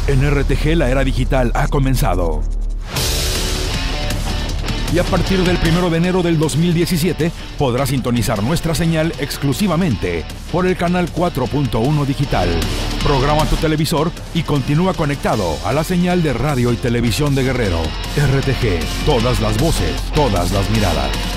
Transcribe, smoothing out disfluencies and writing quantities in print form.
En RTG la era digital ha comenzado. Y a partir del 1 de enero del 2017 podrás sintonizar nuestra señal exclusivamente por el canal 4.1 digital. Programa tu televisor y continúa conectado a la señal de radio y televisión de Guerrero. RTG, todas las voces, todas las miradas.